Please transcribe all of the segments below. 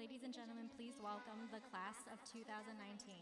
ladies and gentlemen, please welcome the class of 2019.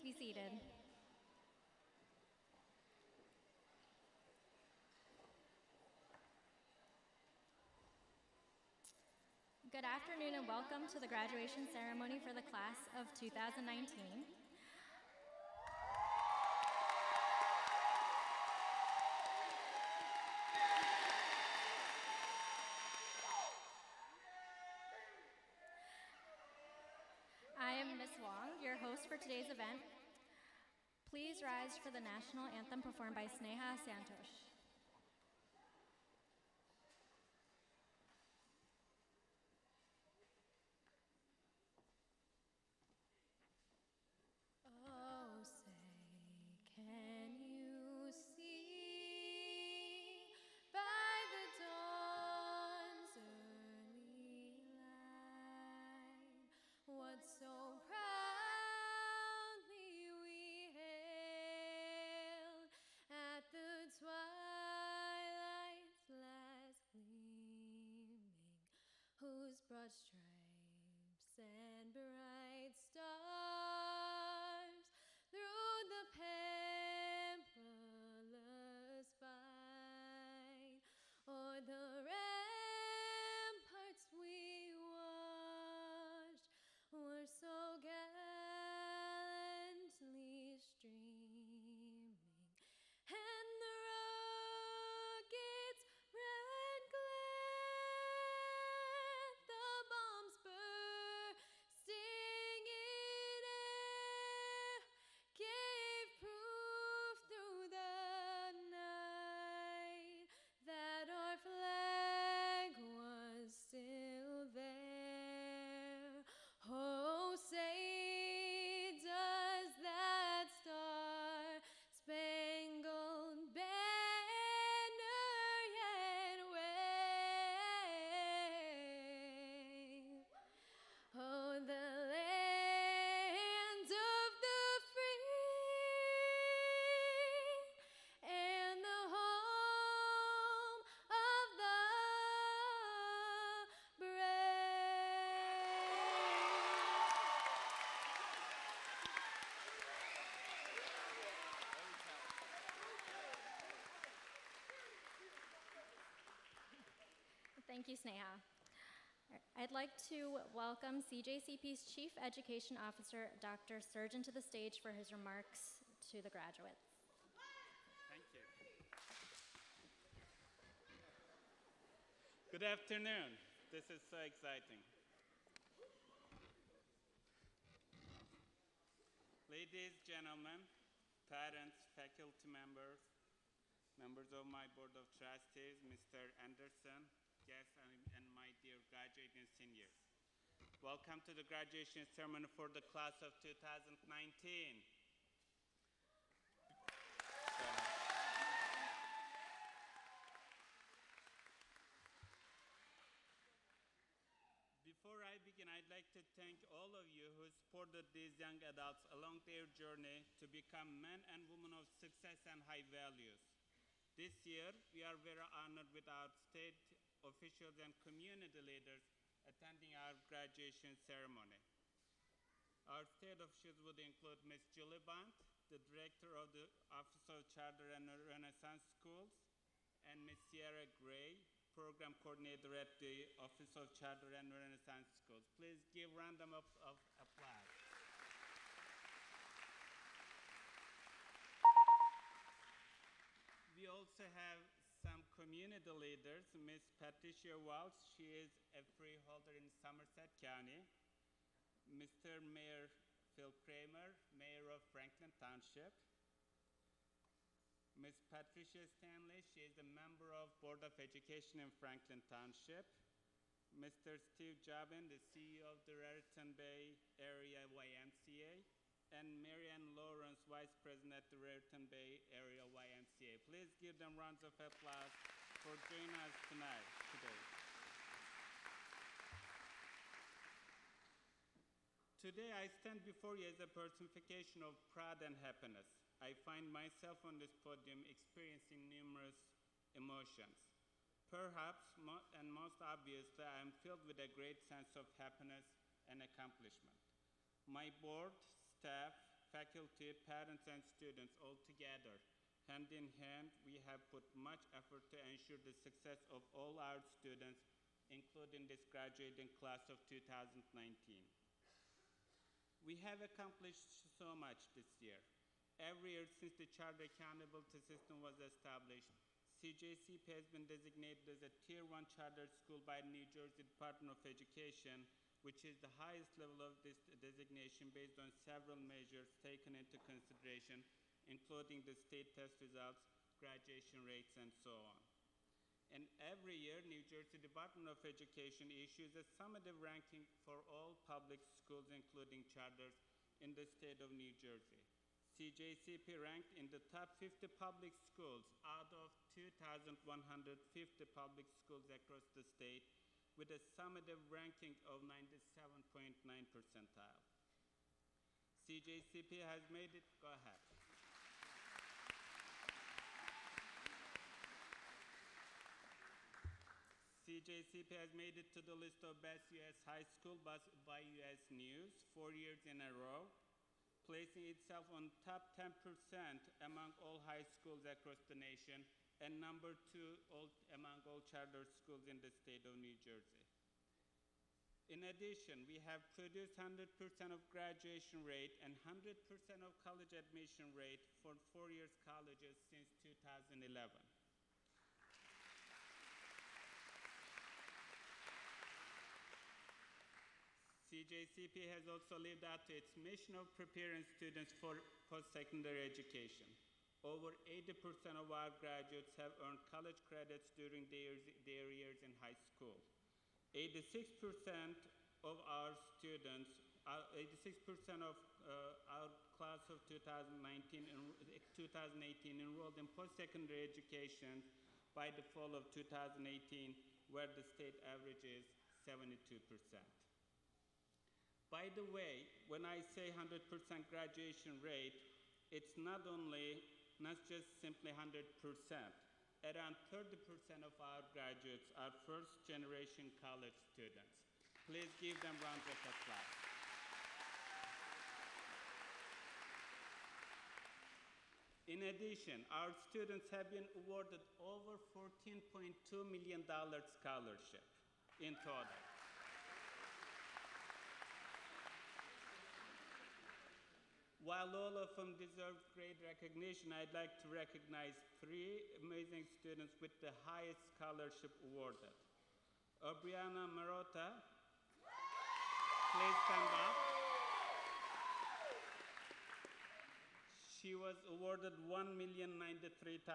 be seated. Good afternoon and welcome to the graduation ceremony for the class of 2019. I am Ms. Wong, your host for today's event. Please rise for the national anthem performed by Sneha Santosh. Oh, say, can you see by the dawn's early light what so proudly we hailed at the twilight's last gleaming, whose broad stripes and bright stars through the perilous fight o'er the ramparts we watched were so gallantly streaming, and the rocket's red glare, the bombs bursting in air, gave proof through the night that our flag was still there. Oh, say, does that star-spangled banner yet wave? Oh, the land of the free and the home of the brave. Thank you, Sneha. I'd like to welcome CJCP's Chief Education Officer, Dr. Surgeon, to the stage for his remarks to the graduates. Thank you. Good afternoon. This is so exciting. Ladies, gentlemen, parents, faculty members, members of my Board of Trustees, Mr. Anderson, guests, and my dear graduating seniors. Welcome to the graduation ceremony for the class of 2019. Before I begin, I'd like to thank all of you who supported these young adults along their journey to become men and women of success and high values. This year, we are very honored with our state officials and community leaders attending our graduation ceremony. Our state officials would include Ms. Julie Bond, the Director of the Office of Charter and Renaissance Schools, and Ms. Sierra Gray, Program Coordinator at the Office of Charter and Renaissance Schools. Please give a round of applause. We also have some community leaders. Ms. Patricia Walsh, she is a freeholder in Somerset County. Mr. Mayor Phil Kramer, Mayor of Franklin Township. Ms. Patricia Stanley, she is a member of Board of Education in Franklin Township. Mr. Steve Jobin, the CEO of the Raritan Bay Area YMCA. And Marianne Lawrence, Vice President at the Raritan Bay Area YMCA. Please give them rounds of applause for joining us today. Today, I stand before you as a personification of pride and happiness. I find myself on this podium experiencing numerous emotions. Perhaps, and most obviously, I am filled with a great sense of happiness and accomplishment. My board, staff, faculty, parents, and students all together. Hand in hand, we have put much effort to ensure the success of all our students, including this graduating class of 2019. We have accomplished so much this year. Every year since the Charter Accountability System was established, CJCP has been designated as a Tier 1 charter school by the New Jersey Department of Education, which is the highest level of this designation based on several measures taken into consideration, including the state test results, graduation rates, and so on. And every year, New Jersey Department of Education issues a summative ranking for all public schools, including charters, in the state of New Jersey. CJCP ranked in the top 50 public schools out of 2,150 public schools across the state, with a summative ranking of 97.9 percentile. CJCP has made it, go ahead. CJCP has made it to the list of best U.S. high school by U.S. News 4 years in a row, placing itself on top 10% among all high schools across the nation, and number 2 among all charter schools in the state of New Jersey. In addition, we have produced 100% of graduation rate and 100% of college admission rate for 4 years colleges since 2011. CJCP has also lived up to its mission of preparing students for post-secondary education. Over 80% of our graduates have earned college credits during their years in high school. 86% of our students, 86% of our class of 2018 enrolled in post-secondary education by the fall of 2018, where the state average is 72%. By the way, when I say 100% graduation rate, it's not just simply 100%. Around 30% of our graduates are first-generation college students. Please give them rounds of applause. In addition, our students have been awarded over $14.2 million scholarship in total. While all of them deserve great recognition, I'd like to recognize 3 amazing students with the highest scholarship awarded. Aubriana Marotta, please stand up. She was awarded $1,093,000.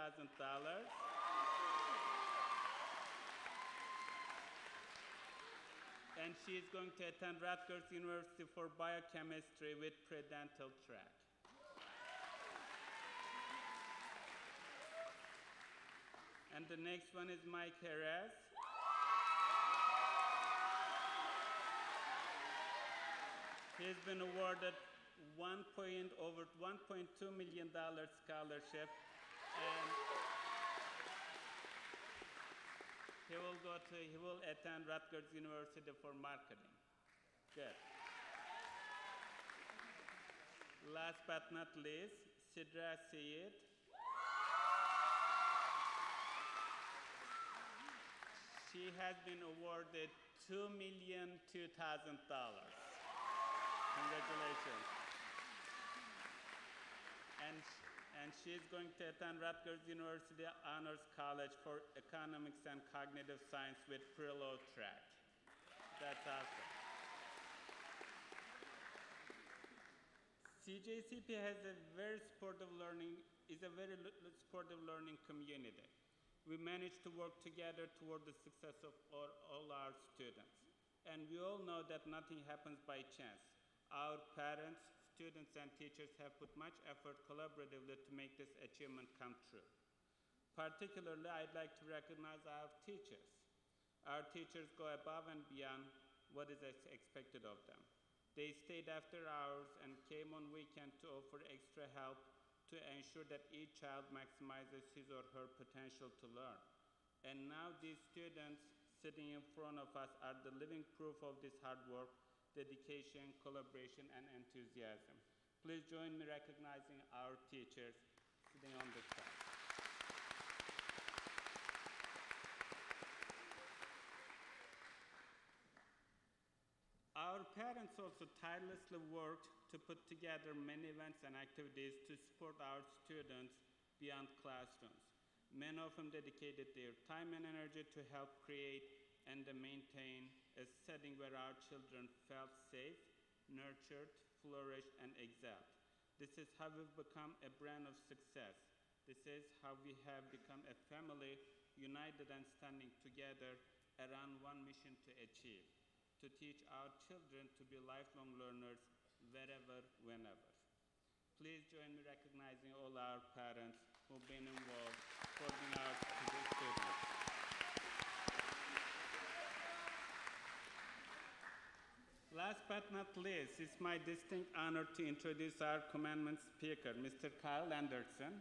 And she is going to attend Rutgers University for biochemistry with pre-dental track. And the next one is Mike Jerez. He's been awarded over $1.2 million scholarship, and he will attend Rutgers University for marketing. Good. Last but not least, Sidra Syed. She has been awarded $2,002,000. Congratulations. And she is going to attend Rutgers University Honors College for Economics and Cognitive Science with pre-law track. That's awesome. CJCP has a very supportive learning community. We managed to work together toward the success of all our students. And we all know that nothing happens by chance. Our parents, students, and teachers have put much effort collaboratively to make this achievement come true. Particularly, I'd like to recognize our teachers. Our teachers go above and beyond what is expected of them. They stayed after hours and came on weekend to offer extra help to ensure that each child maximizes his or her potential to learn. And now these students sitting in front of us are the living proof of this hard work, dedication, collaboration, and enthusiasm. Please join me recognizing our teachers sitting on the side. Our parents also tirelessly worked to put together many events and activities to support our students beyond classrooms. Many of them dedicated their time and energy to help create and maintain a setting where our children felt safe, nurtured, flourished, and excelled. This is how we've become a brand of success. This is how we have become a family united and standing together around one mission to achieve: to teach our children to be lifelong learners wherever, whenever. Please join me recognizing all our parents who've been involved supporting our students. Last but not least, it's my distinct honor to introduce our commencement speaker, Mr. Kyle Anderson.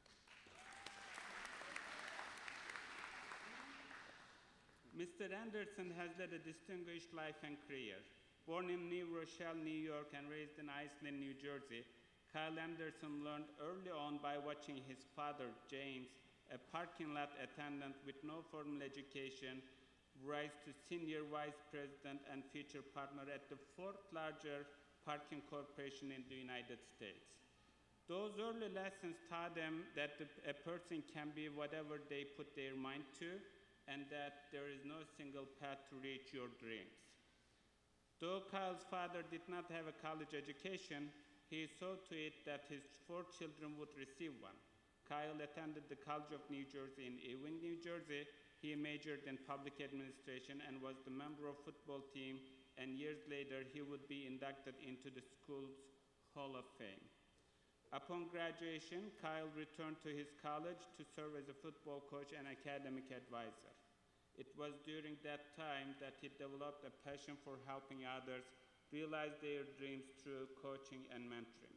Mr. Anderson has led a distinguished life and career. Born in New Rochelle, New York, and raised in Iceland, New Jersey, Kyle Anderson learned early on by watching his father, James, a parking lot attendant with no formal education, rise to senior vice president and future partner at the fourth largest parking corporation in the United States. Those early lessons taught him that a person can be whatever they put their mind to, and that there is no single path to reach your dreams. Though Kyle's father did not have a college education, he saw to it that his 4 children would receive one. Kyle attended the College of New Jersey in Ewing, New Jersey. He majored in public administration and was the member of football team, and years later he would be inducted into the school's Hall of Fame. Upon graduation, Kyle returned to his college to serve as a football coach and academic advisor. It was during that time that he developed a passion for helping others realize their dreams through coaching and mentoring.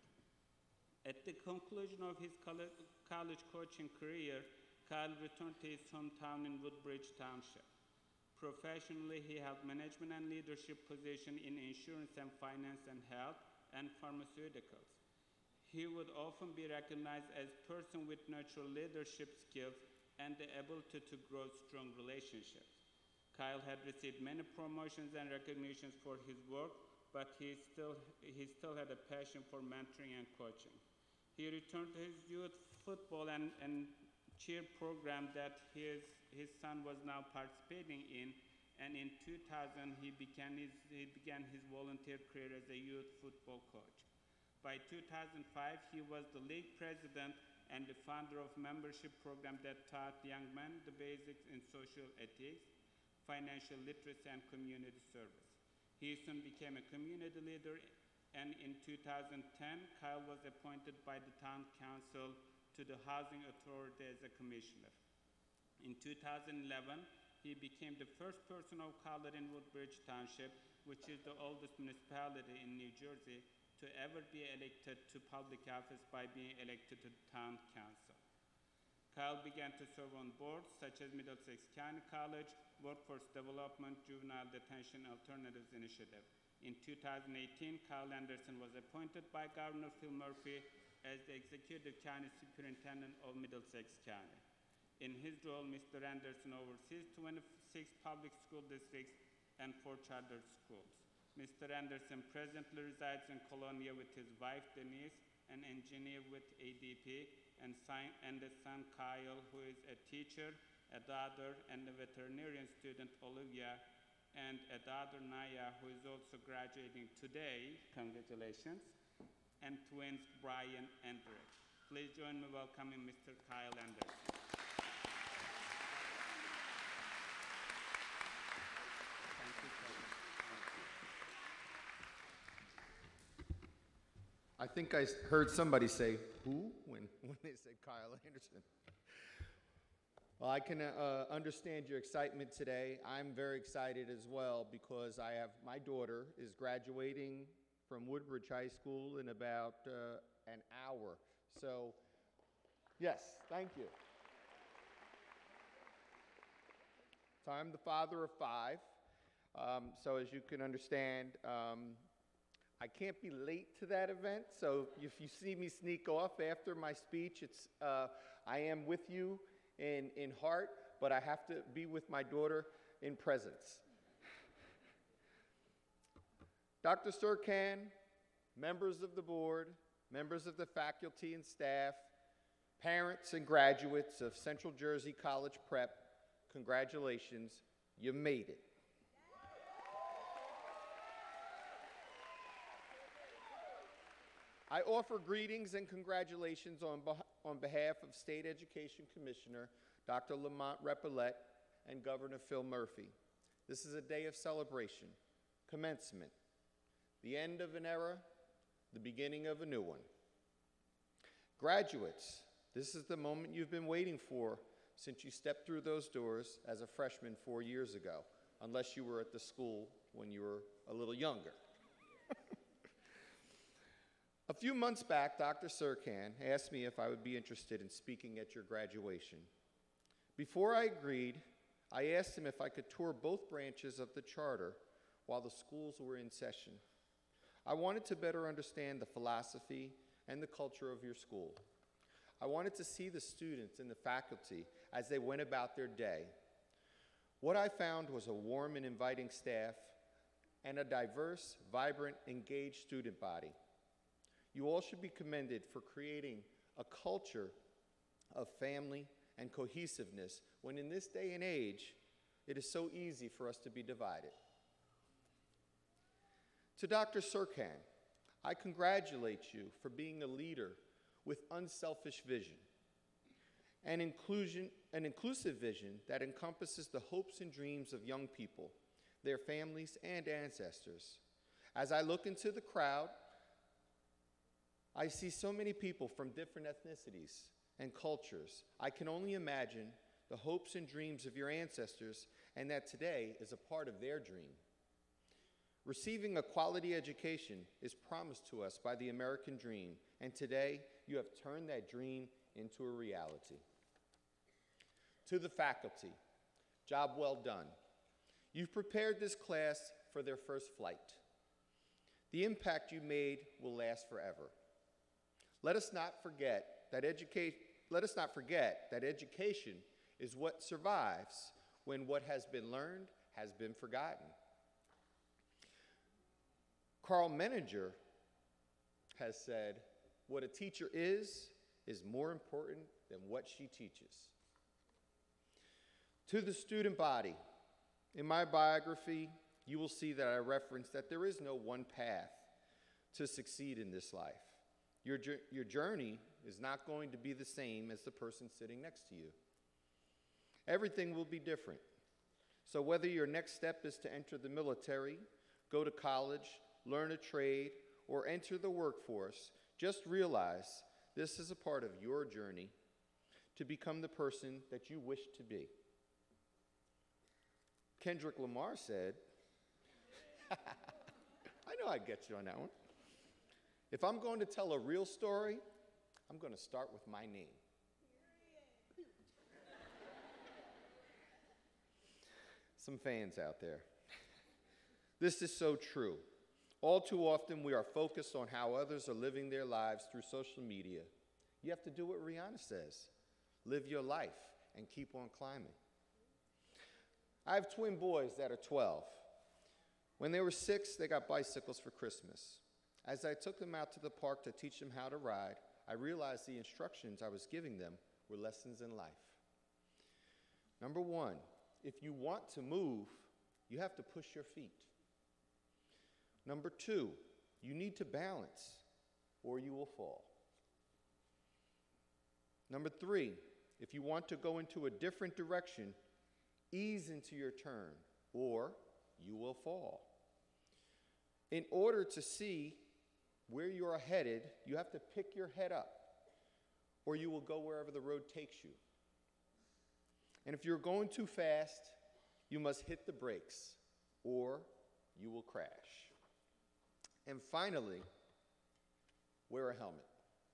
At the conclusion of his college coaching career, Kyle returned to his hometown in Woodbridge Township. Professionally, he held management and leadership positions in insurance and finance and health and pharmaceuticals. He would often be recognized as a person with natural leadership skills and the ability to grow strong relationships. Kyle had received many promotions and recognitions for his work, but he still had a passion for mentoring and coaching. He returned to his youth football and cheer program that his son was now participating in, and in 2000 he began his volunteer career as a youth football coach. By 2005, he was the league president and the founder of a membership program that taught young men the basics in social ethics, financial literacy, and community service. He soon became a community leader, and in 2010, Kyle was appointed by the town council to the Housing Authority as a commissioner. In 2011, he became the first person of color in Woodbridge Township, which is the oldest municipality in New Jersey, to ever be elected to public office by being elected to the town council. Kyle began to serve on boards such as Middlesex County College, Workforce Development, Juvenile Detention Alternatives Initiative. In 2018, Kyle Anderson was appointed by Governor Phil Murphy as the Executive County Superintendent of Middlesex County. In his role, Mr. Anderson oversees 26 public school districts and 4 charter schools. Mr. Anderson presently resides in Colonia with his wife, Denise, an engineer with ADP, and a son, Kyle, who is a teacher, a daughter, and a veterinarian student, Olivia, and a daughter, Naya, who is also graduating today. Congratulations. And twins, Brian and Rick. Please join me welcoming Mr. Kyle Anderson. Thank you, sir. I think I heard somebody say, who, when they said Kyle Anderson. Well, I can understand your excitement today. I'm very excited as well because my daughter is graduating from Woodbridge High School in about an hour. So, yes, thank you. So I'm the father of 5. So as you can understand, I can't be late to that event, so if you see me sneak off after my speech, I am with you in heart, but I have to be with my daughter in presence. Dr. Serkan, members of the board, members of the faculty and staff, parents and graduates of Central Jersey College Prep, congratulations, you made it. I offer greetings and congratulations on behalf of State Education Commissioner Dr. Lamont Repillette and Governor Phil Murphy. This is a day of celebration, commencement, the end of an era, the beginning of a new one. Graduates, this is the moment you've been waiting for since you stepped through those doors as a freshman 4 years ago, unless you were at the school when you were a little younger. A few months back, Dr. Serkan asked me if I would be interested in speaking at your graduation. Before I agreed, I asked him if I could tour both branches of the charter while the schools were in session. I wanted to better understand the philosophy and the culture of your school. I wanted to see the students and the faculty as they went about their day. What I found was a warm and inviting staff and a diverse, vibrant, engaged student body. You all should be commended for creating a culture of family and cohesiveness when in this day and age, it is so easy for us to be divided. To Dr. Serkan, I congratulate you for being a leader with unselfish vision, an inclusive vision that encompasses the hopes and dreams of young people, their families, and ancestors. As I look into the crowd, I see so many people from different ethnicities and cultures. I can only imagine the hopes and dreams of your ancestors, and that today is a part of their dream. Receiving a quality education is promised to us by the American dream, and today you have turned that dream into a reality. To the faculty, job well done. You've prepared this class for their first flight. The impact you made will last forever. Let us not forget that education is what survives when what has been learned has been forgotten. Carl Menninger has said, what a teacher is more important than what she teaches. To the student body, in my biography, you will see that I reference that there is no one path to succeed in this life. Your journey is not going to be the same as the person sitting next to you. Everything will be different. So whether your next step is to enter the military, go to college, learn a trade, or enter the workforce, just realize this is a part of your journey to become the person that you wish to be. Kendrick Lamar said, I know I'd get you on that one. If I'm going to tell a real story, I'm going to start with my name. Some fans out there. This is so true. All too often, we are focused on how others are living their lives through social media. You have to do what Rihanna says. Live your life and keep on climbing. I have twin boys that are 12. When they were 6, they got bicycles for Christmas. As I took them out to the park to teach them how to ride, I realized the instructions I was giving them were lessons in life. Number 1, if you want to move, you have to push your feet. Number 2, you need to balance or you will fall. Number 3, if you want to go into a different direction, ease into your turn or you will fall. In order to see where you are headed, you have to pick your head up or you will go wherever the road takes you. And if you're going too fast, you must hit the brakes or you will crash. And finally, wear a helmet.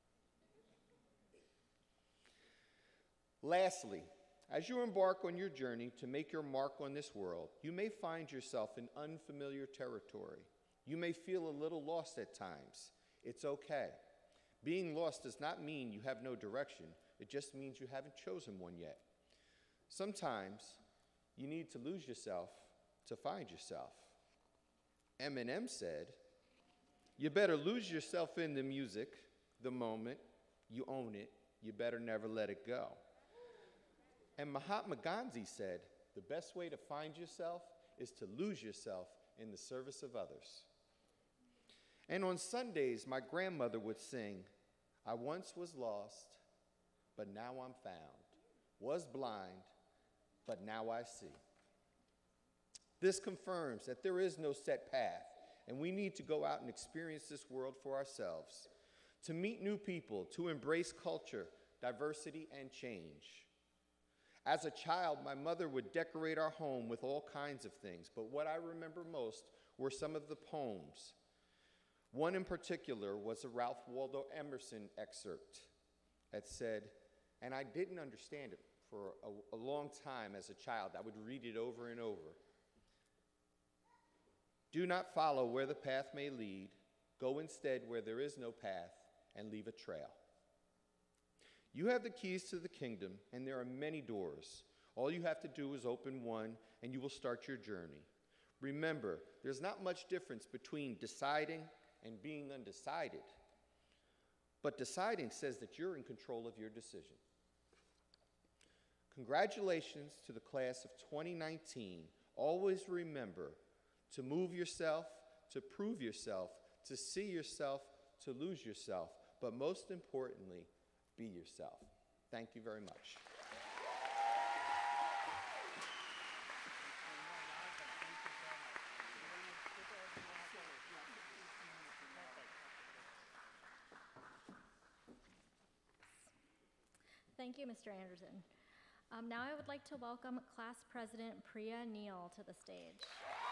Lastly, as you embark on your journey to make your mark on this world, you may find yourself in unfamiliar territory. You may feel a little lost at times. It's okay. Being lost does not mean you have no direction. It just means you haven't chosen one yet. Sometimes you need to lose yourself to find yourself. Eminem said, "You better lose yourself in the music the moment you own it. You better never let it go." And Mahatma Gandhi said, "The best way to find yourself is to lose yourself in the service of others." And on Sundays, my grandmother would sing, "I once was lost, but now I'm found. Was blind, but now I see." This confirms that there is no set path, and we need to go out and experience this world for ourselves, to meet new people, to embrace culture, diversity, and change. As a child, my mother would decorate our home with all kinds of things, but what I remember most were some of the poems. One in particular was a Ralph Waldo Emerson excerpt that said, and I didn't understand it for a long time as a child. I would read it over and over. "Do not follow where the path may lead. Go instead where there is no path and leave a trail." You have the keys to the kingdom, and there are many doors. All you have to do is open one, and you will start your journey. Remember, there's not much difference between deciding and being undecided. But deciding says that you're in control of your decision. Congratulations to the class of 2019. Always remember to move yourself, to prove yourself, to see yourself, to lose yourself, but most importantly, be yourself. Thank you very much. Thank you, Mr. Anderson. Now I would like to welcome Class President Priya Neal to the stage.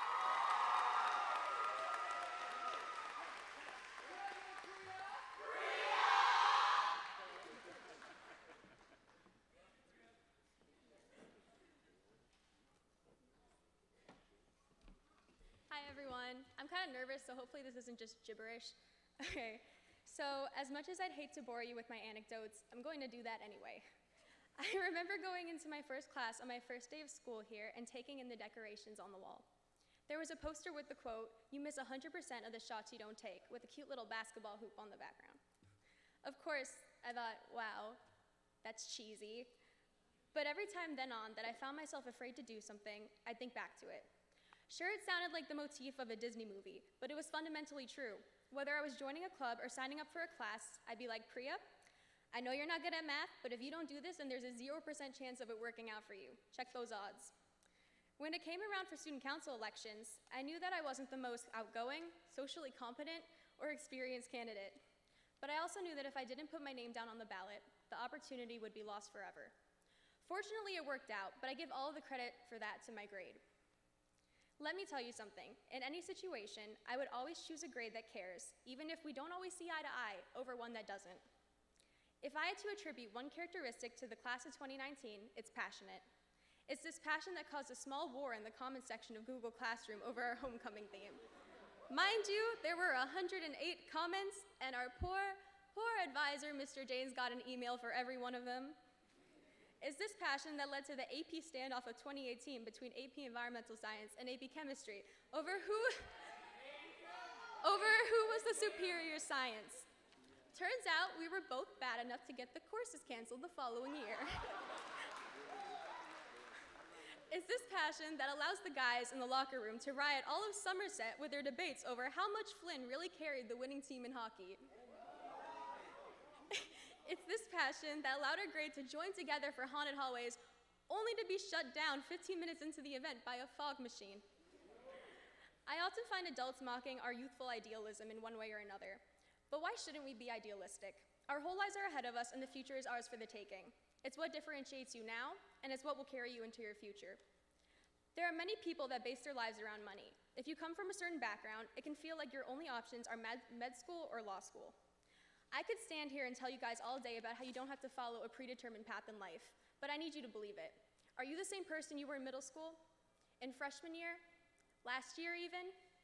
Hi everyone. I'm kind of nervous, so hopefully this isn't just gibberish. Okay, so as much as I'd hate to bore you with my anecdotes, I'm going to do that anyway. I remember going into my first class on my first day of school here and taking in the decorations on the wall. There was a poster with the quote, "You miss 100% of the shots you don't take," with a cute little basketball hoop on the background. Of course, I thought, wow, that's cheesy. But every time then on that I found myself afraid to do something, I'd think back to it. Sure, it sounded like the motif of a Disney movie, but it was fundamentally true. Whether I was joining a club or signing up for a class, I'd be like, "Priya, I know you're not good at math, but if you don't do this, then there's a 0% chance of it working out for you. Check those odds." When it came around for student council elections, I knew that I wasn't the most outgoing, socially competent, or experienced candidate. But I also knew that if I didn't put my name down on the ballot, the opportunity would be lost forever. Fortunately, it worked out, but I give all of the credit for that to my grade. Let me tell you something. In any situation, I would always choose a grade that cares, even if we don't always see eye to eye, over one that doesn't. If I had to attribute one characteristic to the class of 2019, it's passionate. It's this passion that caused a small war in the comments section of Google Classroom over our homecoming theme. Mind you, there were 108 comments, and our poor advisor, Mr. Janes, got an email for every one of them. It's this passion that led to the AP standoff of 2018 between AP Environmental Science and AP Chemistry over who was the superior science. Turns out we were both bad enough to get the courses canceled the following year. It's this passion that allows the guys in the locker room to riot all of Somerset with their debates over how much Flynn really carried the winning team in hockey. It's this passion that allowed our grade to join together for haunted hallways, only to be shut down 15 minutes into the event by a fog machine. I often find adults mocking our youthful idealism in one way or another. But why shouldn't we be idealistic? Our whole lives are ahead of us, and the future is ours for the taking. It's what differentiates you now, and it's what will carry you into your future. There are many people that base their lives around money. If you come from a certain background, it can feel like your only options are med school or law school. I could stand here and tell you guys all day about how you don't have to follow a predetermined path in life, but I need you to believe it. Are you the same person you were in middle school? In freshman year? Last year even?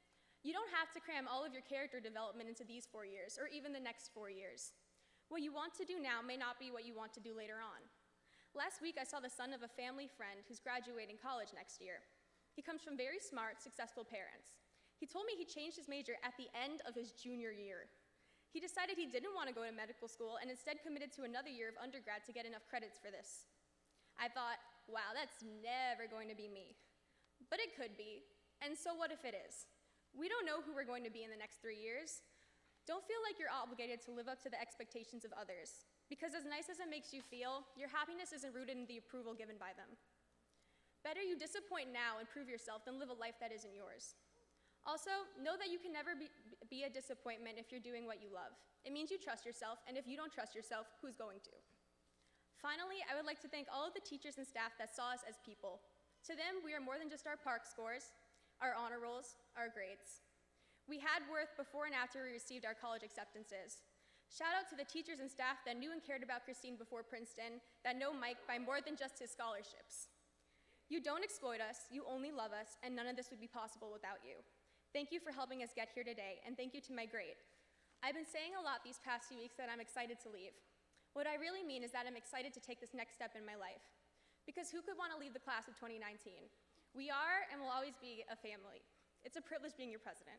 You don't have to cram all of your character development into these 4 years, or even the next 4 years. What you want to do now may not be what you want to do later on. Last week, I saw the son of a family friend who's graduating college next year. He comes from very smart, successful parents. He told me he changed his major at the end of his junior year. He decided he didn't want to go to medical school and instead committed to another year of undergrad to get enough credits for this. I thought, wow, that's never going to be me. But it could be, and so what if it is? We don't know who we're going to be in the next 3 years. Don't feel like you're obligated to live up to the expectations of others, because as nice as it makes you feel, your happiness isn't rooted in the approval given by them. Better you disappoint now and prove yourself than live a life that isn't yours. Also, know that you can never be a disappointment if you're doing what you love. It means you trust yourself, and if you don't trust yourself, who's going to? Finally, I would like to thank all of the teachers and staff that saw us as people. To them, we are more than just our PARCC scores, our honor rolls, our grades. We had worth before and after we received our college acceptances. Shout out to the teachers and staff that knew and cared about Christine before Princeton, that know Mike by more than just his scholarships. You don't exploit us, you only love us, and none of this would be possible without you. Thank you for helping us get here today, and thank you to my grade. I've been saying a lot these past few weeks that I'm excited to leave. What I really mean is that I'm excited to take this next step in my life. Because who could want to leave the class of 2019? We are and will always be a family. It's a privilege being your president.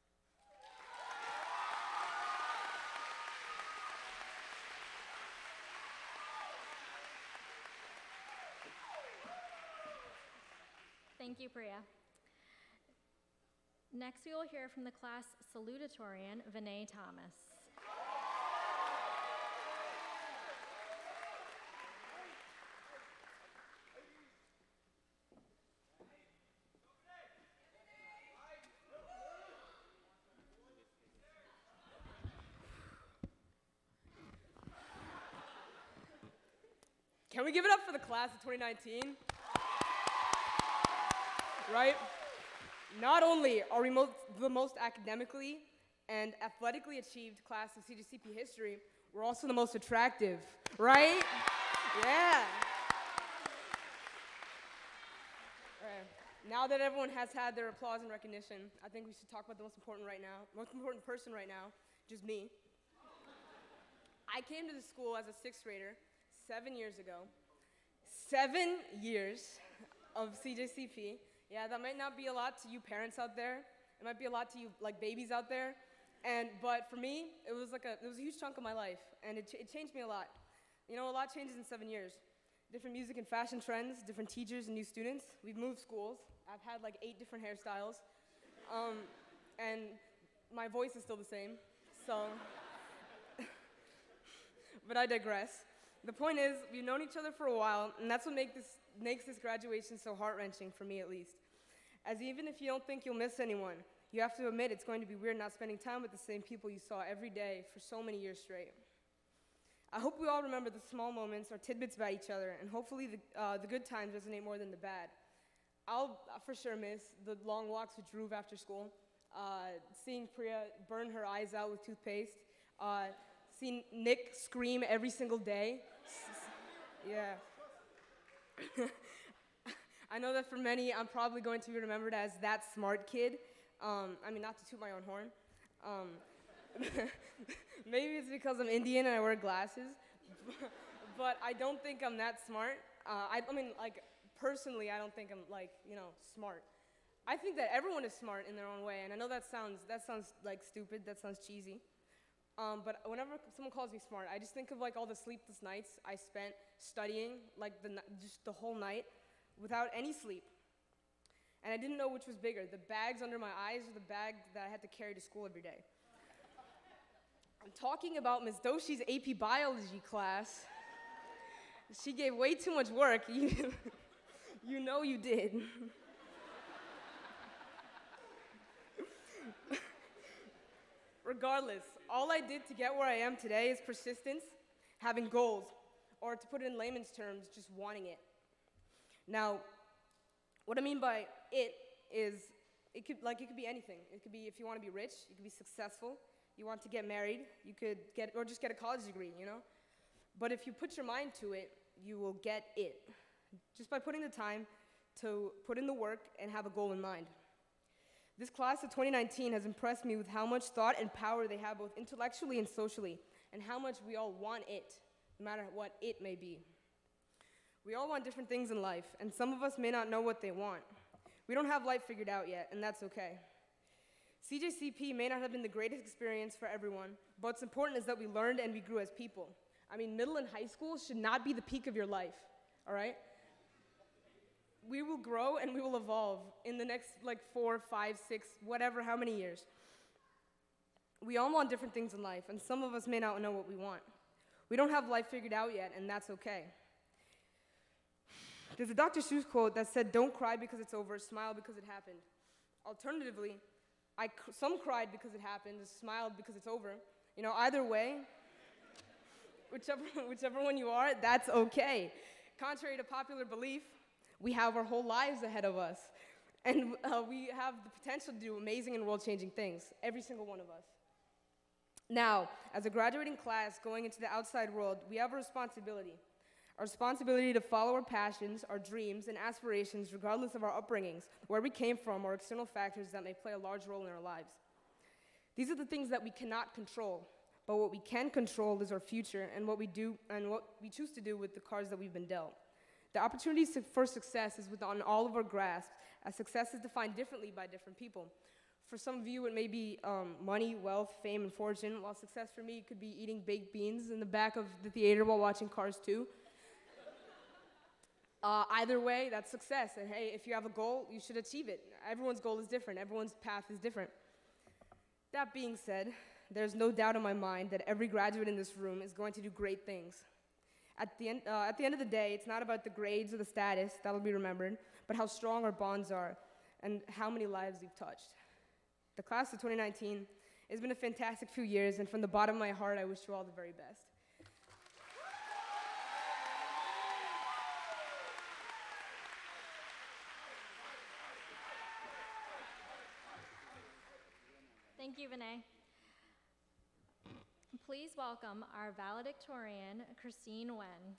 Thank you, Priya. Next, we will hear from the class salutatorian, Vinay Thomas. Can we give it up for the class of 2019? Right? Not only are we the most academically and athletically achieved class of CJCP history, we're also the most attractive, right? Yeah. All right. Now that everyone has had their applause and recognition, I think we should talk about the most important person right now, just me. I came to the school as a 6th grader 7 years ago. 7 years of CJCP. Yeah, that might not be a lot to you parents out there. It might be a lot to you like babies out there. But for me, it was a huge chunk of my life, and it changed me a lot. You know, a lot changes in 7 years. Different music and fashion trends, different teachers and new students. We've moved schools. I've had like 8 different hairstyles. And my voice is still the same, so. But I digress. The point is, we've known each other for a while, and that's what makes this graduation so heart-wrenching, for me at least. As even if you don't think you'll miss anyone, you have to admit it's going to be weird not spending time with the same people you saw every day for so many years straight. I hope we all remember the small moments or tidbits about each other, and hopefully the good times resonate more than the bad. I'll for sure miss the long walks with Dhruv after school, seeing Priya burn her eyes out with toothpaste, seeing Nick scream every single day. Yeah. I know that for many, I'm probably going to be remembered as that smart kid. I mean, not to toot my own horn. Maybe it's because I'm Indian and I wear glasses, but I don't think I'm that smart. I mean, like, personally, I don't think I'm, like, you know, smart. I think that everyone is smart in their own way, and I know that sounds like stupid, that sounds cheesy. But whenever someone calls me smart, I just think of like all the sleepless nights I spent studying, like just the whole night, without any sleep. And I didn't know which was bigger, the bags under my eyes or the bag that I had to carry to school every day. I'm talking about Ms. Doshi's AP Biology class. She gave way too much work. You know you did. Regardless, all I did to get where I am today is persistence, having goals, or to put it in layman's terms, just wanting it. Now, what I mean by it is, it could be anything. It could be if you want to be rich, you could be successful, you want to get married, you could just get a college degree, you know? But if you put your mind to it, you will get it, just by putting the time to put in the work and have a goal in mind. This class of 2019 has impressed me with how much thought and power they have both intellectually and socially, and how much we all want it, no matter what it may be. We all want different things in life, and some of us may not know what they want. We don't have life figured out yet, and that's okay. CJCP may not have been the greatest experience for everyone, but what's important is that we learned and we grew as people. I mean, middle and high school should not be the peak of your life, all right? We will grow and we will evolve in the next 4, 5, 6, whatever, how many years. We all want different things in life, and some of us may not know what we want. We don't have life figured out yet, and that's okay. There's a Dr. Seuss quote that said, "Don't cry because it's over, smile because it happened." Alternatively, some cried because it happened, smiled because it's over. You know, either way, whichever one you are, that's okay. Contrary to popular belief, we have our whole lives ahead of us, and we have the potential to do amazing and world-changing things, every single one of us. Now, as a graduating class going into the outside world, we have a responsibility. Our responsibility to follow our passions, our dreams, and aspirations regardless of our upbringings, where we came from, or external factors that may play a large role in our lives. These are the things that we cannot control, but what we can control is our future and what we do and what we choose to do with the cards that we've been dealt. The opportunities for success is within all of our grasp, as success is defined differently by different people. For some of you, it may be money, wealth, fame, and fortune, while success for me could be eating baked beans in the back of the theater while watching Cars 2. Either way, that's success. And hey, if you have a goal, you should achieve it. Everyone's goal is different. Everyone's path is different. That being said, there's no doubt in my mind that every graduate in this room is going to do great things. At the end of the day, it's not about the grades or the status that'll be remembered, but how strong our bonds are and how many lives we've touched. The class of 2019 has been a fantastic few years, and from the bottom of my heart, I wish you all the very best. Thank you, Vinay. Please welcome our valedictorian, Christine Wen.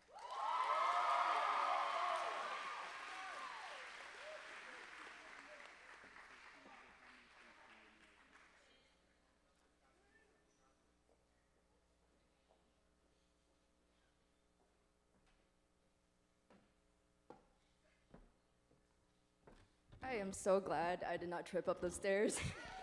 I am so glad I did not trip up the stairs.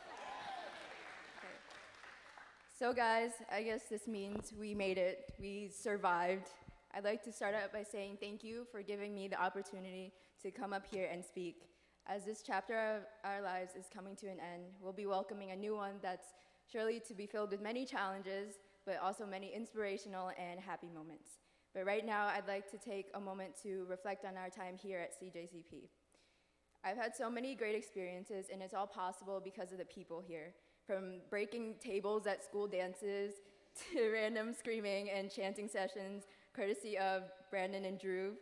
So guys, I guess this means we made it. We survived. I'd like to start out by saying thank you for giving me the opportunity to come up here and speak. As this chapter of our lives is coming to an end, we'll be welcoming a new one that's surely to be filled with many challenges, but also many inspirational and happy moments. But right now, I'd like to take a moment to reflect on our time here at CJCP. I've had so many great experiences, and it's all possible because of the people here. From breaking tables at school dances to random screaming and chanting sessions, courtesy of Brandon and Drew.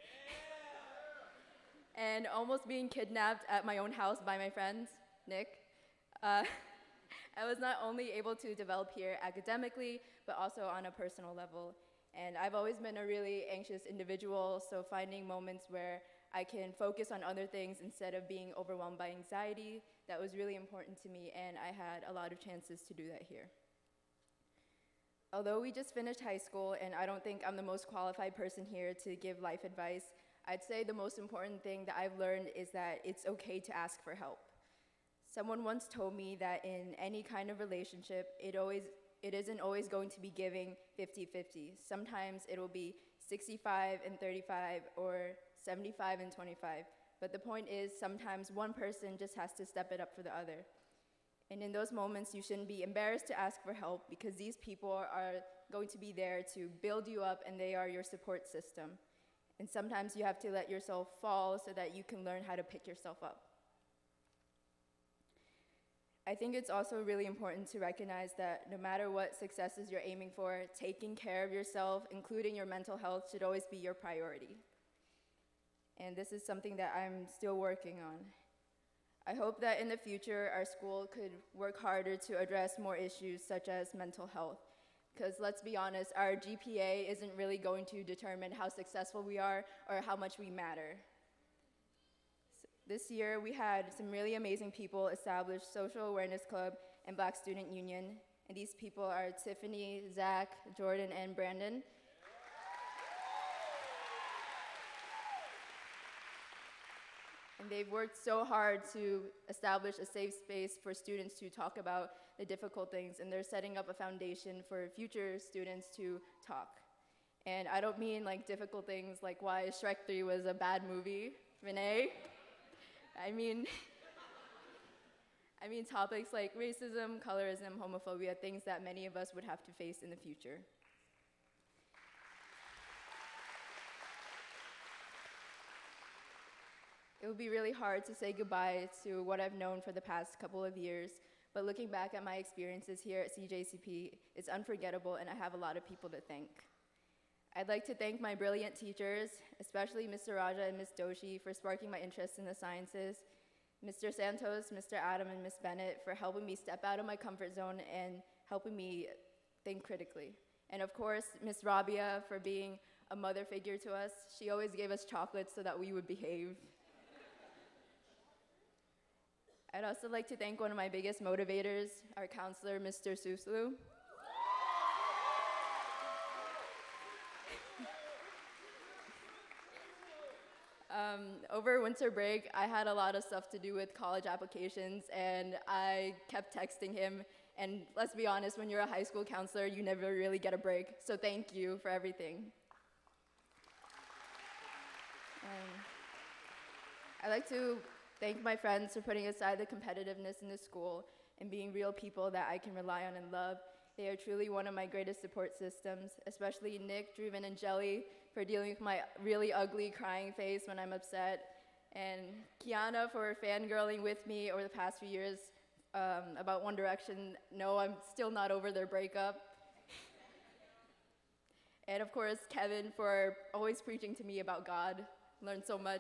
And almost being kidnapped at my own house by my friends, Nick. I was not only able to develop here academically, but also on a personal level. And I've always been a really anxious individual, so finding moments where I can focus on other things instead of being overwhelmed by anxiety, that was really important to me, and I had a lot of chances to do that here. Although we just finished high school, and I don't think I'm the most qualified person here to give life advice, I'd say the most important thing that I've learned is that it's okay to ask for help. Someone once told me that in any kind of relationship, it isn't always going to be giving 50-50. Sometimes it'll be 65 and 35 or 75 and 25. But the point is, sometimes one person just has to step it up for the other. And in those moments, you shouldn't be embarrassed to ask for help because these people are going to be there to build you up and they are your support system. And sometimes you have to let yourself fall so that you can learn how to pick yourself up. I think it's also really important to recognize that no matter what successes you're aiming for, taking care of yourself, including your mental health, should always be your priority. And this is something that I'm still working on. I hope that in the future, our school could work harder to address more issues such as mental health. Because let's be honest, our GPA isn't really going to determine how successful we are or how much we matter. This year, we had some really amazing people establish Social Awareness Club and Black Student Union. And these people are Tiffany, Zach, Jordan, and Brandon. And they've worked so hard to establish a safe space for students to talk about the difficult things, and they're setting up a foundation for future students to talk. And I don't mean like difficult things like why Shrek 3 was a bad movie, Renee. I mean topics like racism, colorism, homophobia, things that many of us would have to face in the future. It would be really hard to say goodbye to what I've known for the past couple of years, but looking back at my experiences here at CJCP, it's unforgettable, and I have a lot of people to thank. I'd like to thank my brilliant teachers, especially Mr. Raja and Ms. Doshi, for sparking my interest in the sciences, Mr. Santos, Mr. Adam, and Ms. Bennett for helping me step out of my comfort zone and helping me think critically. And of course, Ms. Rabia for being a mother figure to us. She always gave us chocolates so that we would behave. I'd also like to thank one of my biggest motivators, our counselor, Mr. Suslu. Over winter break, I had a lot of stuff to do with college applications, and I kept texting him. And let's be honest, when you're a high school counselor, you never really get a break. So thank you for everything. I'd like to thank my friends for putting aside the competitiveness in the school and being real people that I can rely on and love. They are truly one of my greatest support systems, especially Nick, Druven, and Jelly for dealing with my really ugly crying face when I'm upset, and Kiana for fangirling with me over the past few years about One Direction. No, I'm still not over their breakup. And of course, Kevin for always preaching to me about God. Learned so much.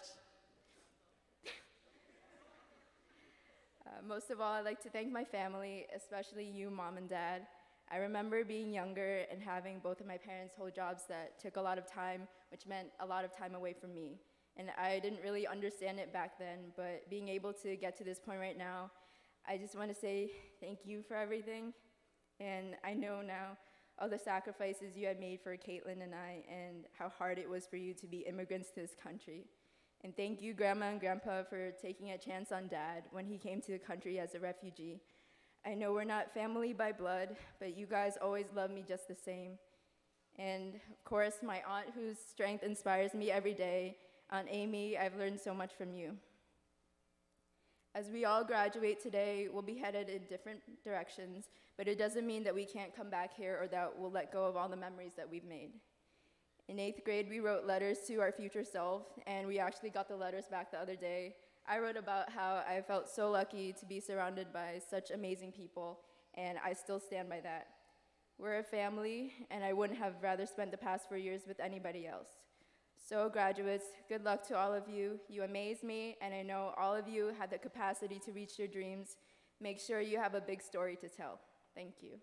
Most of all, I'd like to thank my family, especially you, Mom and Dad. I remember being younger and having both of my parents hold jobs that took a lot of time, which meant a lot of time away from me. And I didn't really understand it back then, but being able to get to this point right now, I just want to say thank you for everything. And I know now all the sacrifices you had made for Caitlin and I, and how hard it was for you to be immigrants to this country. And thank you, Grandma and Grandpa, for taking a chance on Dad when he came to the country as a refugee. I know we're not family by blood, but you guys always love me just the same. And of course, my aunt, whose strength inspires me every day, Aunt Amy, I've learned so much from you. As we all graduate today, we'll be headed in different directions, but it doesn't mean that we can't come back here or that we'll let go of all the memories that we've made. In 8th grade, we wrote letters to our future self, and we actually got the letters back the other day. I wrote about how I felt so lucky to be surrounded by such amazing people, and I still stand by that. We're a family, and I wouldn't have rather spent the past 4 years with anybody else. So graduates, good luck to all of you. You amaze me, and I know all of you have the capacity to reach your dreams. Make sure you have a big story to tell. Thank you.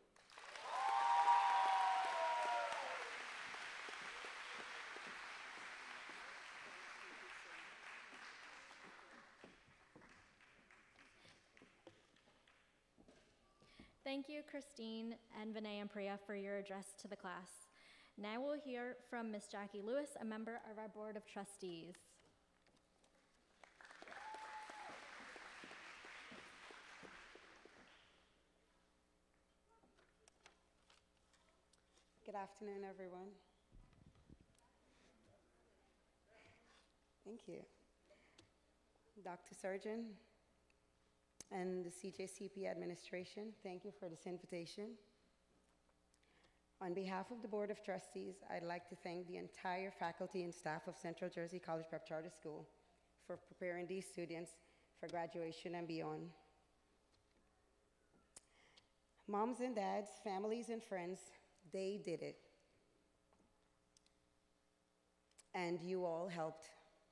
Thank you, Christine and Vinay and Priya, for your address to the class. Now we'll hear from Ms. Jackie Lewis, a member of our Board of Trustees. Good afternoon, everyone. Thank you. Dr. Surgeon and the CJCP administration, thank you for this invitation. On behalf of the Board of Trustees, I'd like to thank the entire faculty and staff of Central Jersey College Prep Charter School for preparing these students for graduation and beyond. Moms and dads, families and friends, they did it. And you all helped.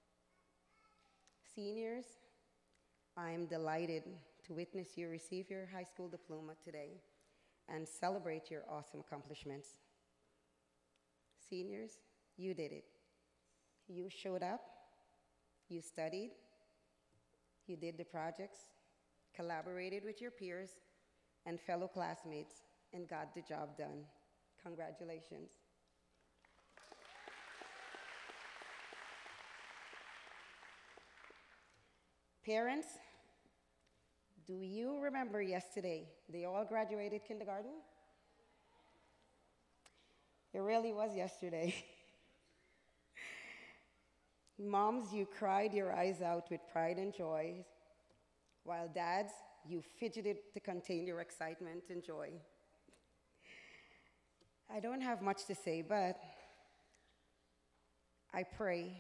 Seniors, I'm delighted to witness you receive your high school diploma today and celebrate your awesome accomplishments. Seniors, you did it. You showed up, you studied, You did the projects, collaborated with your peers and fellow classmates, and got the job done. Congratulations. Parents, do you remember yesterday? They all graduated kindergarten? It really was yesterday. Moms, you cried your eyes out with pride and joy, while dads, you fidgeted to contain your excitement and joy. I don't have much to say, but I pray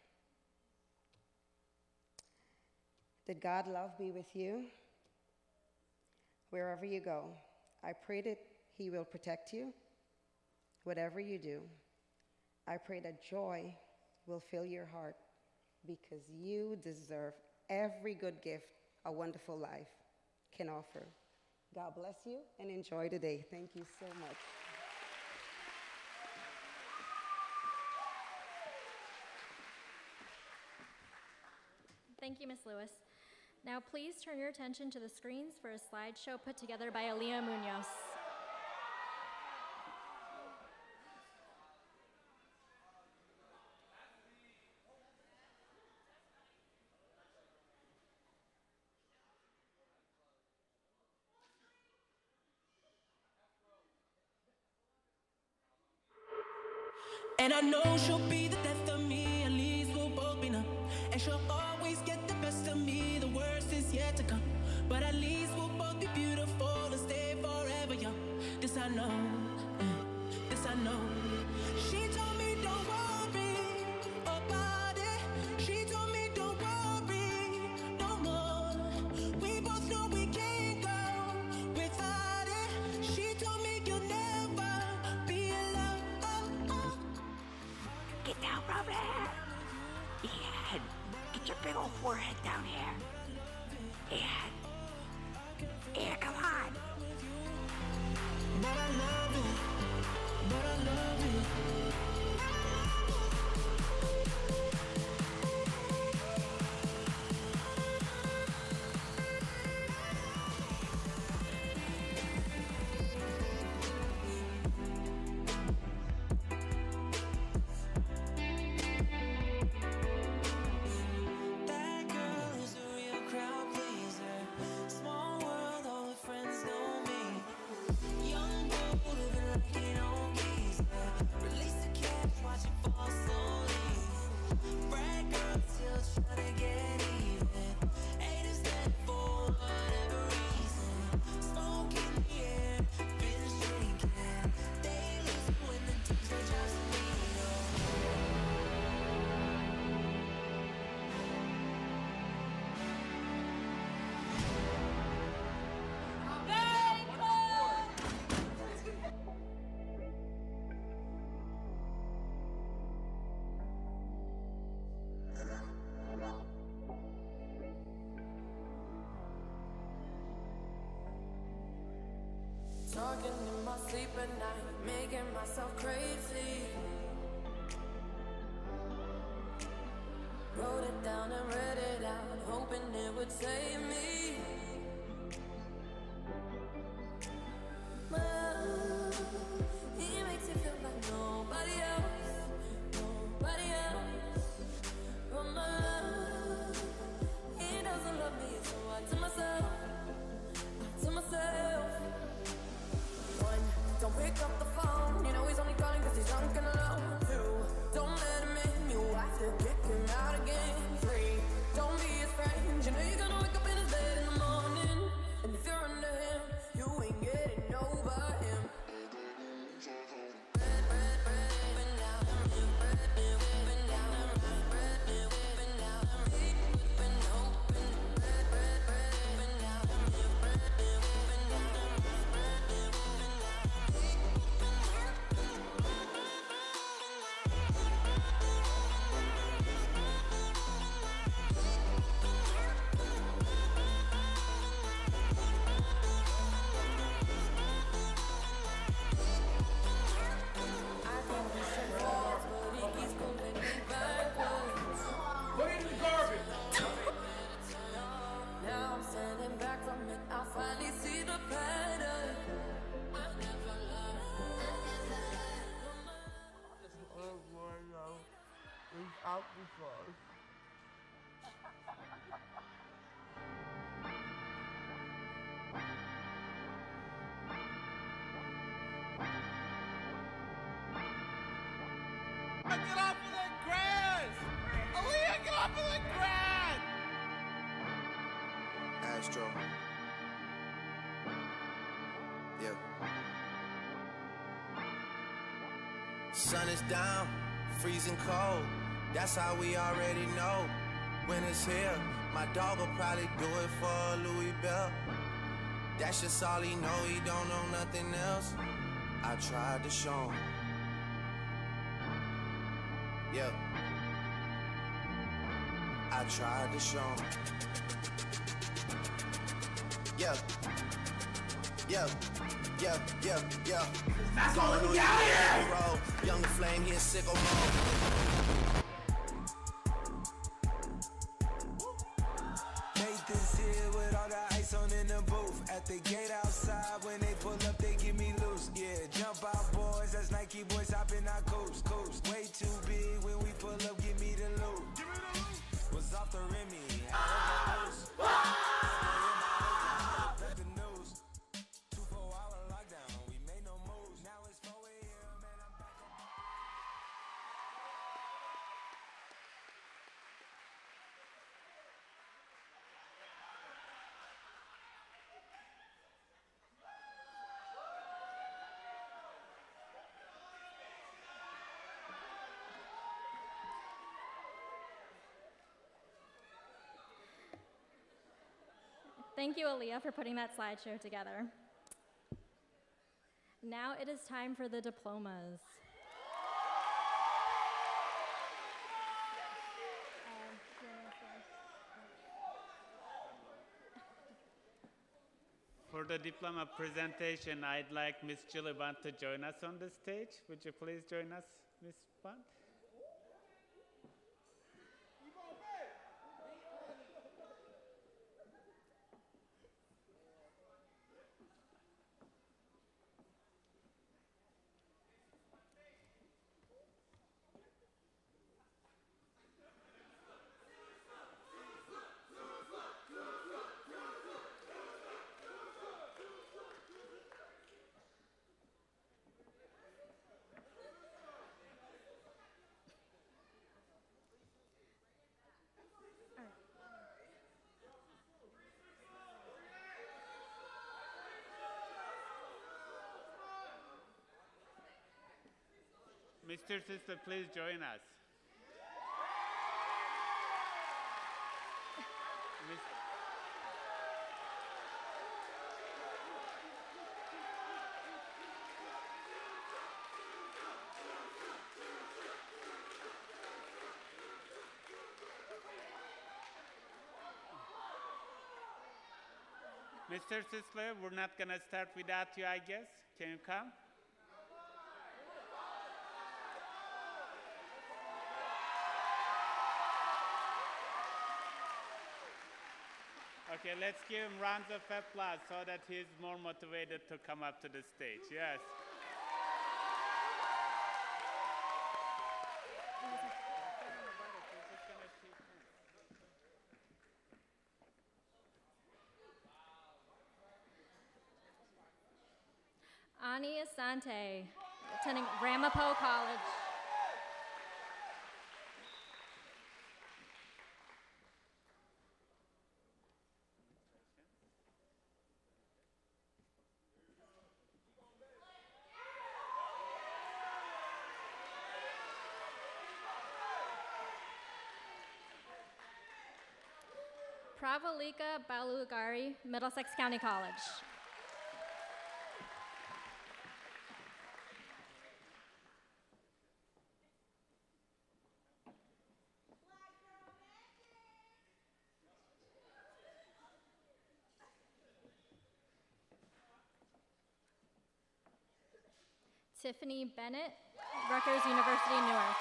that God love be with you wherever you go. I pray that He will protect you, whatever you do. I pray that joy will fill your heart because you deserve every good gift a wonderful life can offer. God bless you and enjoy the day. Thank you so much. Thank you, Ms. Lewis. Now please turn your attention to the screens for a slideshow put together by Aaliyah Munoz. And I know she'll be the death of me, at least we'll both be numb. And she'll always get the best of me, the worst is yet to come. But at least we'll both be beautiful and stay forever young. This I know, this I know. She told me don't worry about it. She told me don't worry no more. We both know we can't go without it. She told me you'll never be alone. Get down from there! Ian, get your big old forehead down here. Ian, come on! But I love it, but I love it. That girl is a real crowd pleaser. Small world, all her friends know me. Young bold, living like an old geezer. Release the cash, watch it fall slowly. Brag girl still trying to get even. Haters that for whatever reason. Smoke in the air, feelings drinking. They lose when the DJ drops the beat. Talking in my sleep at night, making myself crazy. Wrote it down and read it out, hoping it would save me. Well, he makes it feel like nobody else, nobody else. But my love, he doesn't love me, so I tell myself, one, don't pick up the phone. You know he's only calling cause he's drunk and alone. Two, don't let him in. You have to kick him out again. Three, don't be his friend. You know you're gonna wake up in his bed in the morning. Get off of the grass! Aaliyah, get off of the grass! Astro. Yeah. Sun is down, freezing cold. That's how we already know. Winter's here. My dog will probably do it for Louis Bell. That's just all he know. He don't know nothing else. I tried to show him. Yeah. I tried to show him. Yeah. Yeah. Yeah. Yeah. Yeah. That's all we got here! Young Flame, he in sicko mode. Nathan's here with all the ice on in the booth. At the gate outside, when they pull up, they give me loose. Yeah, jump out, boys. That's Nike boys hopping our coast. Way too big when we pull up, give me the loot. Was off the Remy, had a loose. Read the news. 24-hour lockdown, we made no moves. Now it's 4 a.m. and I'm back on. Thank you, Aaliyah, for putting that slideshow together. Now it is time for the diplomas. For the diploma presentation, I'd like Ms. Julie Bond to join us on the stage. Would you please join us, Ms. Bond? Mr. Sister, please join us. Mr. Sisler, we're not going to start without you, I guess. Can you come? Okay, let's give him rounds of applause so that he's more motivated to come up to the stage. Yes. Ani Asante, attending Ramapo College. Pravalika Balugari, Middlesex County College. Tiffany Bennett, Rutgers University, Newark.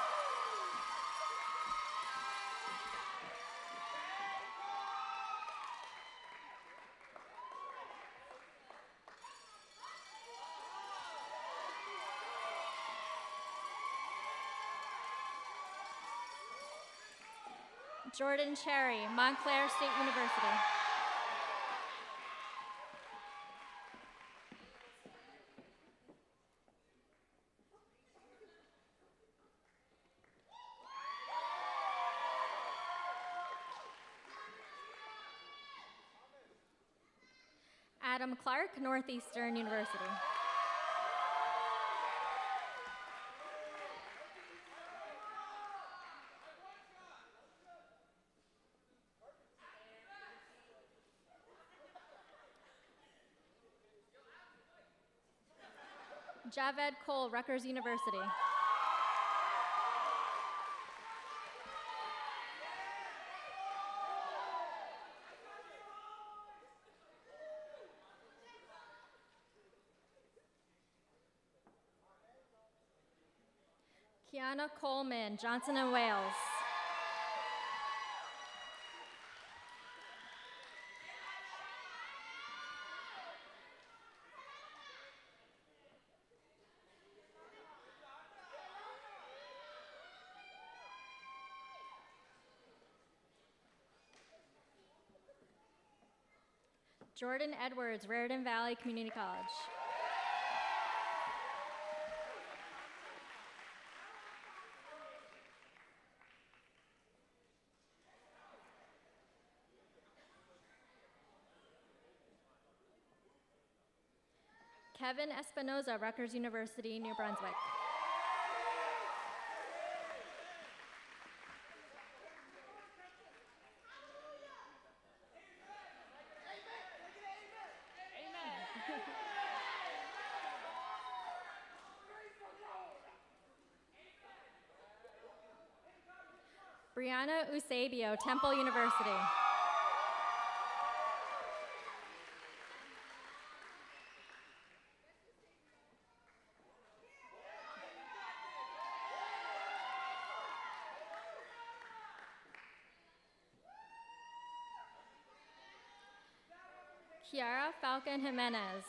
Jordan Cherry, Montclair State University. Adam Clark, Northeastern University. Javed Cole, Rutgers University. Kiana Coleman, Johnson & Wales. Jordan Edwards, Raritan Valley Community College. Kevin Espinoza, Rutgers University, New Brunswick. Brianna Eusebio, Temple University. Kiara Falcon Jimenez.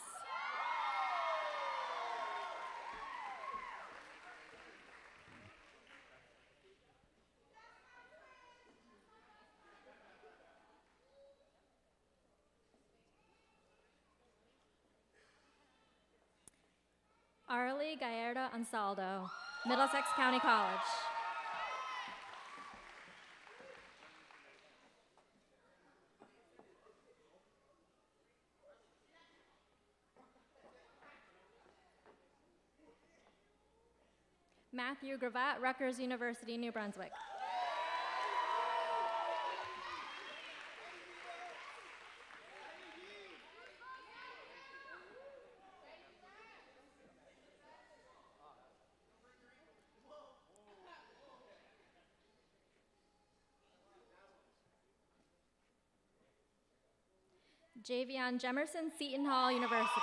Arlie Gallardo Ansaldo, Middlesex County College. Matthew Gravatt, Rutgers University, New Brunswick. Javion Jemerson, Seton Hall University.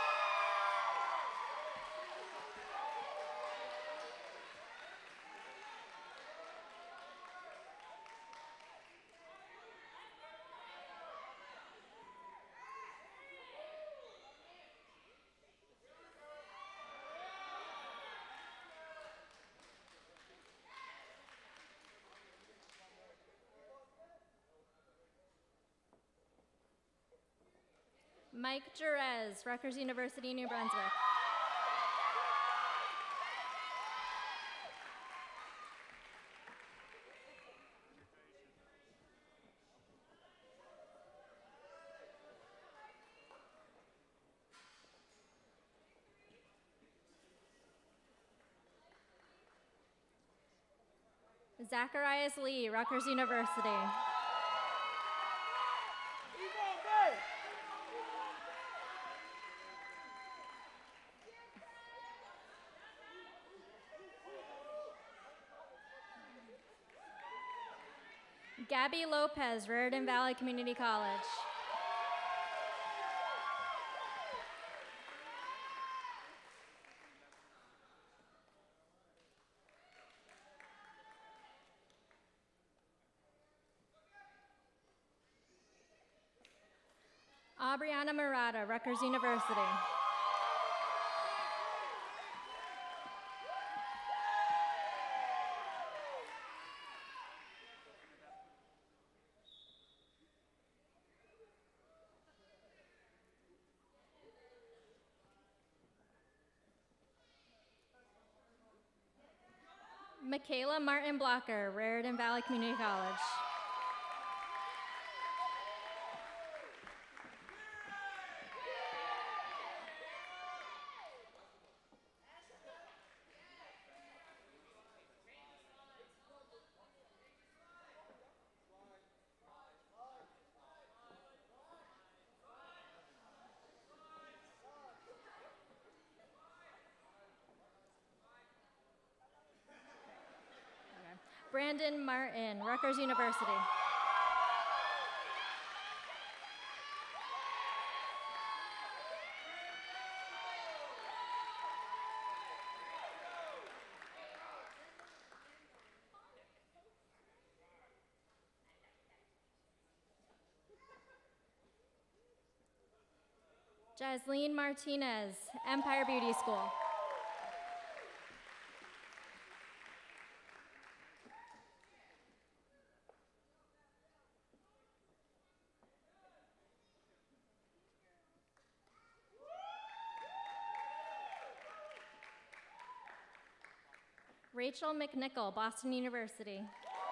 Mike Jerez, Rutgers University, New Brunswick. Zacharias Lee, Rutgers University. Gabby Lopez, Raritan Valley Community College. Aubriana Murata, Rutgers University. Michaela Martin Blocker, Raritan Valley Community College. Brandon Martin, Rutgers University. Jasleen Martinez, Empire Beauty School. Rachel McNichol, Boston University.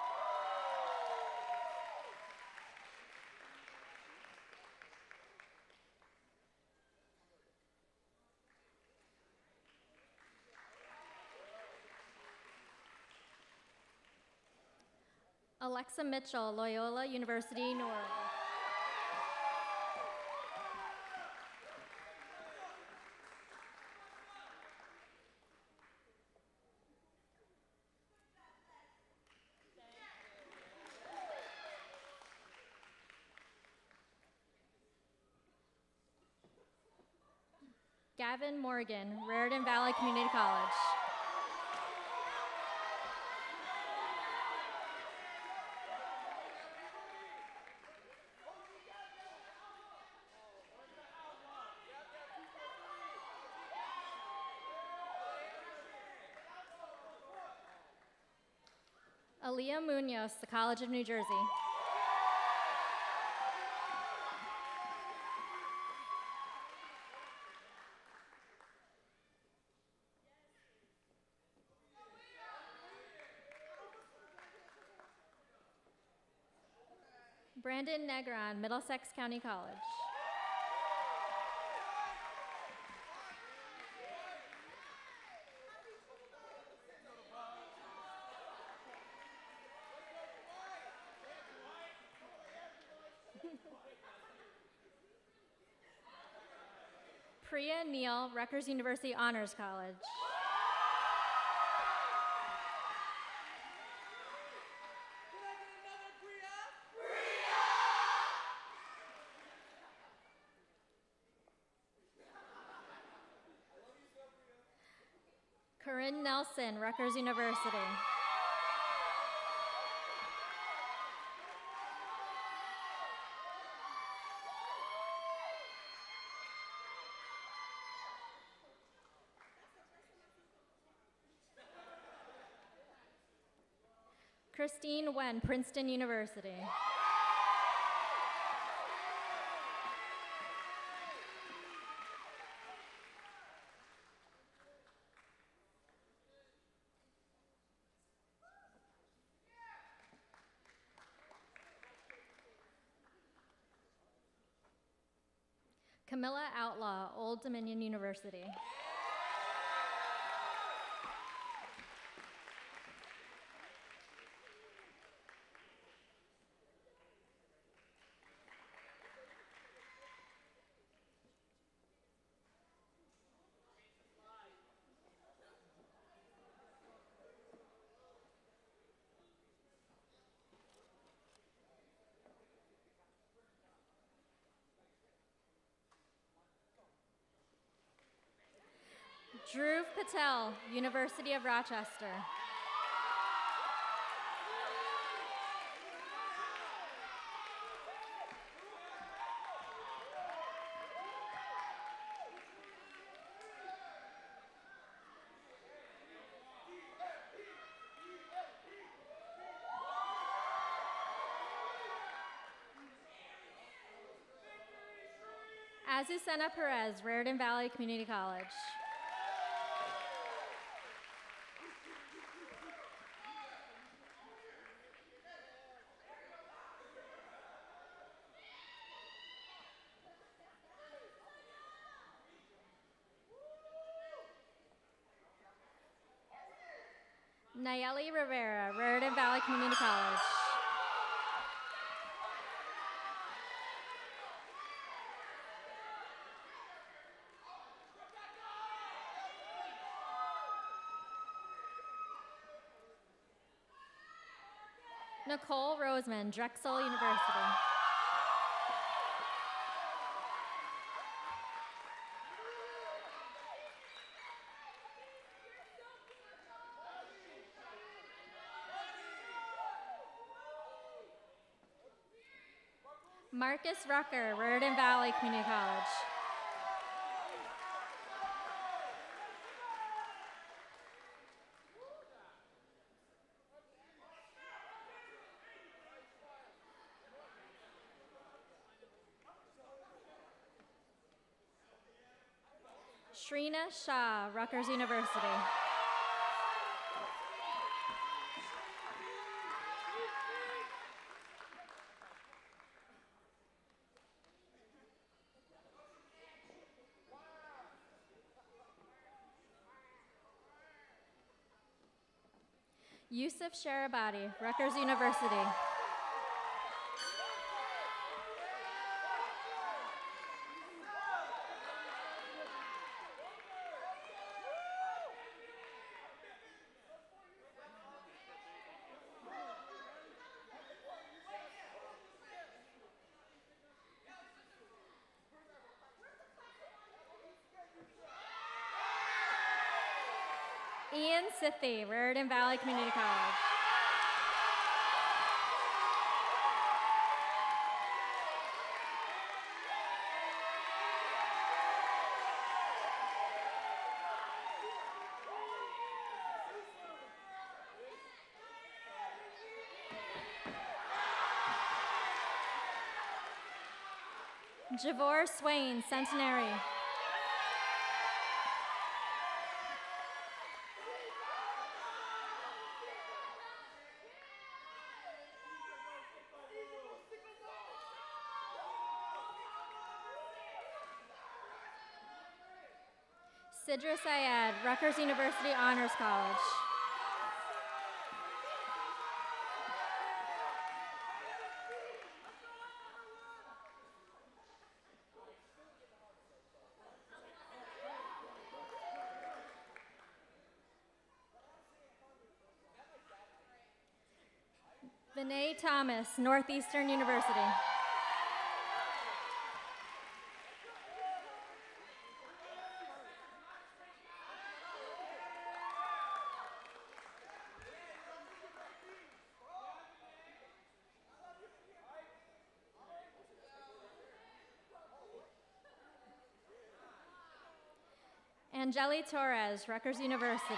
Alexa Mitchell, Loyola University, New Orleans. Gavin Morgan, Raritan Valley Community College. Aaliyah Munoz, the College of New Jersey. Brandon Negron, Middlesex County College. Priya Neal, Rutgers University Honors College. Corinne Nelson, Rutgers University. Christine Wen, Princeton University. Camilla Outlaw, Old Dominion University. Dhruv Patel, University of Rochester. Azucena Perez, Raritan Valley Community College. Nayeli Rivera, Raritan Valley Community College. Nicole Roseman, Drexel University. Marcus Rucker, Raritan Valley Community College. Shrina Shah, Rutgers University. Yusuf Sharabadi, Rutgers University. Ian Sithy, Raritan Valley Community College. Javor Swain, Centenary. Sidra Syed, Rutgers University Honors College. Vinay Thomas, Northeastern University. Angeli Torres, Rutgers University.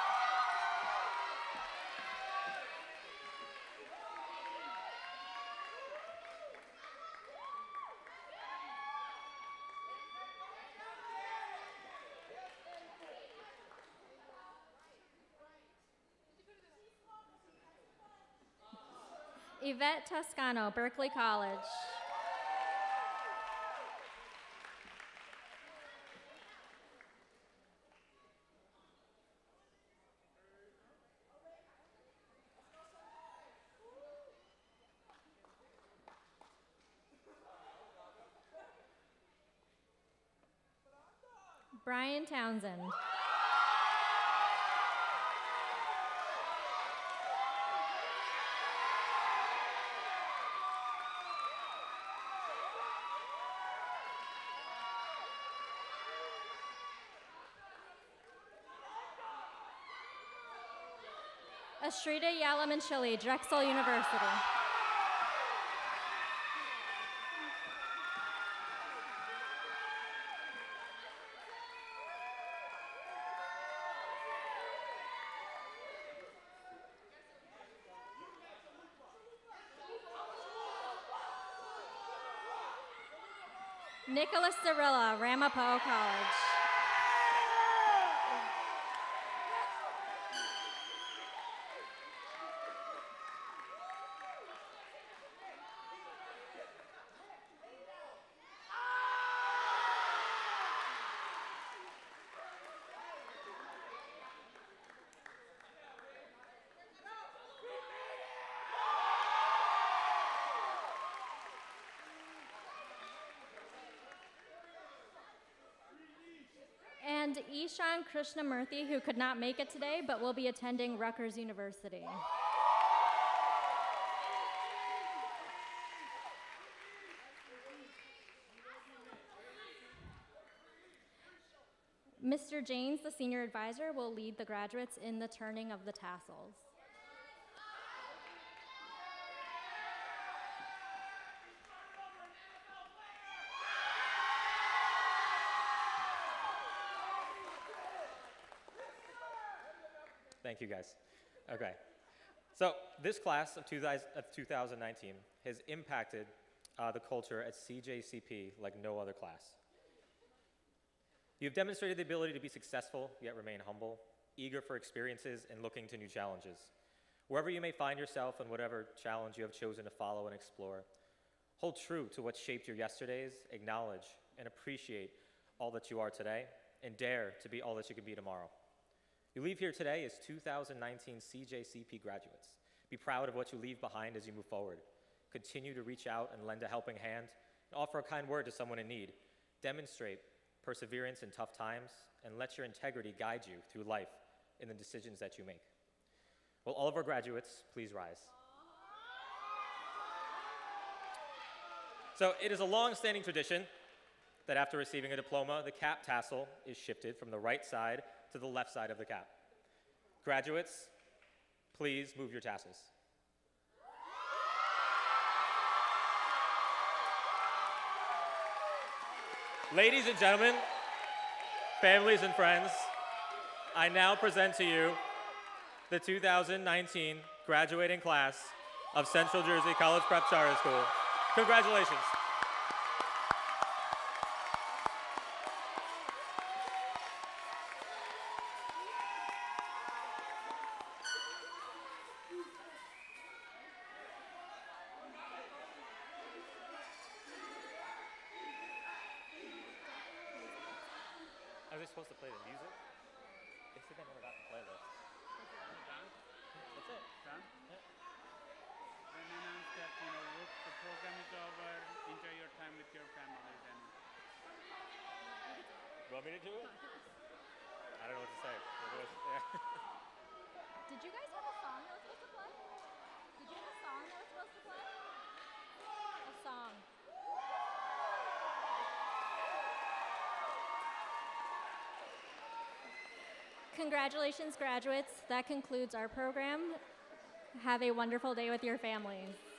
Yvette Toscano, Berkeley College. Brian Townsend. Ashrita Yalamanchili, Drexel University. Nicholas Cirilla, Ramapo College. And Ishan Krishnamurthy, who could not make it today, but will be attending Rutgers University. Mr. Janes, the senior advisor, will lead the graduates in the turning of the tassels. Thank you, guys. Okay. So this class of 2019 has impacted the culture at CJCP like no other class. You've demonstrated the ability to be successful, yet remain humble, eager for experiences and looking to new challenges. Wherever you may find yourself and whatever challenge you have chosen to follow and explore, hold true to what shaped your yesterdays, acknowledge and appreciate all that you are today, and dare to be all that you can be tomorrow. You leave here today as 2019 CJCP graduates. Be proud of what you leave behind as you move forward. Continue to reach out and lend a helping hand, and offer a kind word to someone in need. Demonstrate perseverance in tough times, and let your integrity guide you through life in the decisions that you make. Will all of our graduates please rise? So it is a long-standing tradition that after receiving a diploma, the cap tassel is shifted from the right side to the left side of the cap. Graduates, please move your tassels. Ladies and gentlemen, families and friends, I now present to you the 2019 graduating class of Central Jersey College Prep Charter School. Congratulations. Are they supposed to play the music? They said they never got the playlist. That's it. Done? Yeah. Then announce that, the program is over, enjoy your time with your families. And You want me to do it? I don't know what to say. Did you guys have a song that was supposed to play? Did you have a song that was supposed to play? A song. Congratulations, graduates. That concludes our program. Have a wonderful day with your families.